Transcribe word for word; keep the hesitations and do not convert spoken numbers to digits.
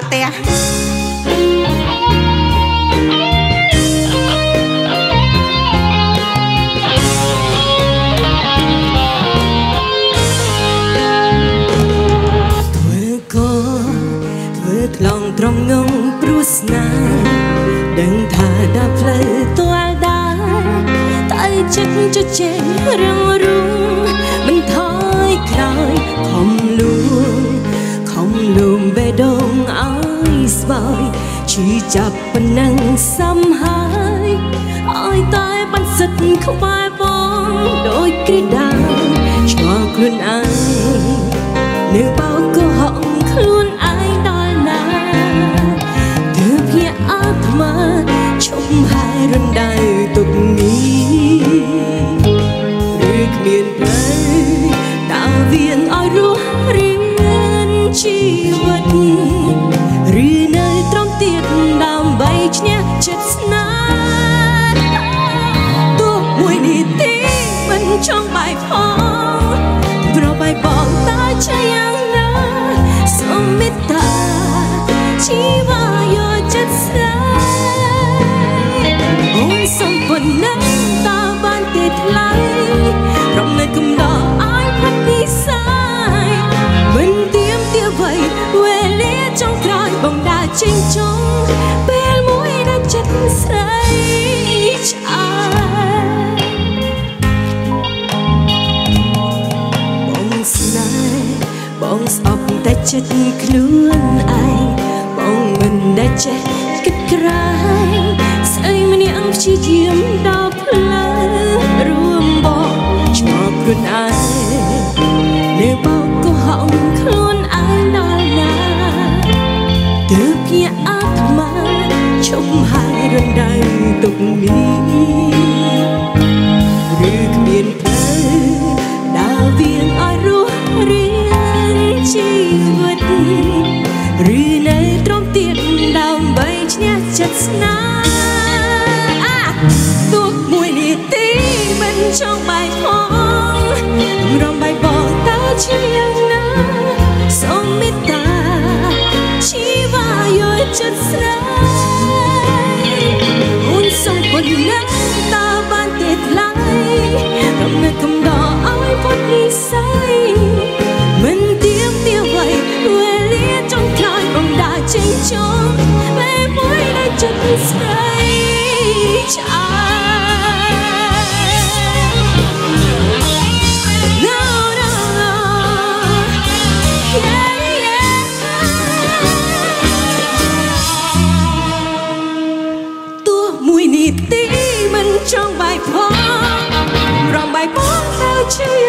ទៅផ្ទះឡងត្រង់ងងព្រោះស្នេហ៍ដឹងថាដល់ផ្លូវទាល់ដែរតែចិត្តជជែករងរូងមិនថយក្រោយខំលួងខំលួងបេះដូងឲ្យស្បើយឈឺចាប់ប៉ុណ្ណឹងសំហើយឲ្យតែបានសិតក្បែរបងដូចគ្រីដាឆ្ងល់ខ្លួនឯងនៅបោកកុហកខ្លួនឯងដល់ណាទើបភ្ញាក់អាត្មាឈប់ហើយរំដៅទុកនេះឬគ្មានផ្លូវដើរវៀងឲ្យរស់រៀនជីវិតឬនៅត្រង់ទៀតដើម្បីឈ្នះចិត្តស្នេហ៍ទោះមួយនេះទេមិនចង់បាយផងប្របាយបងតើជាយ៉ាងណាសូមមេត្តាជីវ៉ាយកចិត្តស្នេហ៍អូនសូមប៉ុណ្ណឹងតើបានទេថ្លៃរំលែកកំដរឲ្យផាត់និស័យមិនទៀមទាអ្វីវេលាចុងក្រោយបងដើរចេញចុងពេលមួយដែលចិត្តស្រីឆ្អើបងស្នេហ៍បងស្អប់តែចិត្តខ្លួនឯងបងមិនដែលចេះគិតក្រែងស្អីម្នាក់ព្យាយាមដល់ផ្លូវរួមបងឆ្ងល់ខ្លួនឯងនៅបោកកុហកខ្លួនឯងដល់ណាទើបភ្ញាក់អាត្មាឈប់ហើយរំដៅទុកនេះឬគ្មានផ្លូវដើរវៀងឲ្យរស់រៀនជីវិតឬនៅត្រង់ទៀតដើម្បីឈ្នះចិត្តស្នេហ៍ទោះមួយនេះទីមិនចង់បាយផងរំបាយបងតើជាយ៉ាងណាសូមមេត្តាជីវ៉ាយកចិត្តស្នេហ៍អូនសូមប៉ុណ្ណឹងតើបានទេថ្លៃរំលែកកំដរឲ្យផុតនិស័យមិនទៀមទាអ្វីវេលាចុងក្រោយបងដើរចេញចុងពេលមួយដែលចិត្តស្រីឆ្អើទីមិនចង់បាយផងរំបាយផងទៅជា